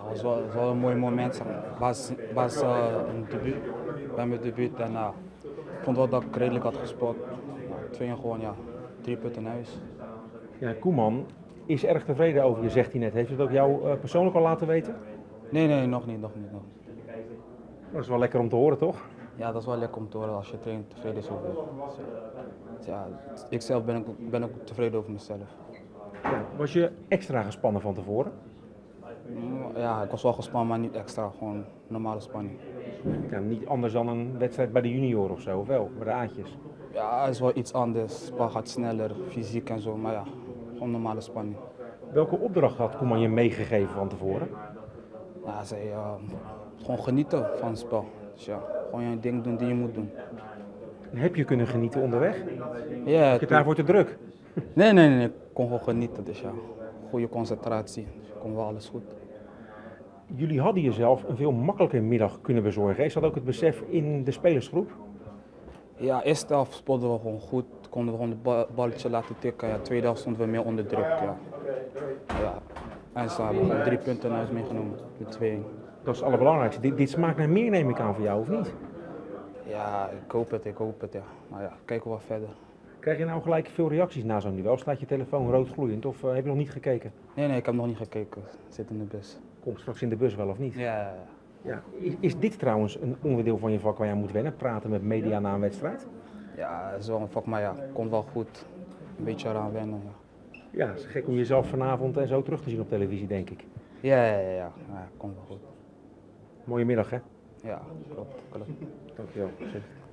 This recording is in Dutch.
Het was wel een mooi moment. Zeg maar. Was een debuut, bij mijn debuut. En ik vond wel dat ik redelijk had gespeeld. 2 gewoon, ja, 3 punten in huis. Ja, Koeman is erg tevreden over je, zegt hij net. Heeft hij het ook jou persoonlijk al laten weten? Nee, nog niet. Dat is wel lekker om te horen, toch? Ja, dat is wel lekker om te horen als je trainer tevreden is over je. Dus ja, ik zelf ben ook tevreden over mezelf. Ja, was je extra gespannen van tevoren? Ja, ik was wel gespannen, maar niet extra. Gewoon normale spanning. Ja, niet anders dan een wedstrijd bij de junior of zo, of wel? Bij de A'tjes? Ja, het is wel iets anders. Het spel gaat sneller, fysiek en zo. Maar ja, gewoon normale spanning. Welke opdracht had Koeman je meegegeven van tevoren? Ja, hij zei gewoon genieten van het spel. Dus ja, gewoon je ding doen die je moet doen. En heb je kunnen genieten onderweg? Ja, Heb je daarvoor te druk? Nee. Ik kon gewoon genieten. Dus ja, goede concentratie. Dus kon wel alles goed. Jullie hadden jezelf een veel makkelijker middag kunnen bezorgen. Is dat ook het besef in de spelersgroep? Ja, eerste helft speelden we gewoon goed. Konden we gewoon het balletje laten tikken. Ja, tweede helft stonden we meer onder druk. Ja. En ze hebben gewoon 3 punten naar huis meegenomen. Met 2-1. Dat is het allerbelangrijkste. Dit smaakt naar meer, neem ik aan, voor jou, of niet? Ja, ik hoop het, ja. Maar ja, kijken we wel verder. Krijg je nou gelijk veel reacties na zo'n duel? Staat je telefoon rood gloeiend of heb je nog niet gekeken? Nee, ik heb nog niet gekeken. Ik zit in de bus. Komt straks in de bus wel of niet? Ja. Ja. Is dit trouwens een onderdeel van je vak waar jij moet wennen? Praten met media na een wedstrijd? Ja, het is wel een vak, maar ja, komt wel goed. Een beetje eraan wennen, ja. Ja, het is gek om jezelf vanavond en zo terug te zien op televisie, denk ik. Ja, komt wel goed. Mooie middag, hè? Ja, klopt. Dankjewel.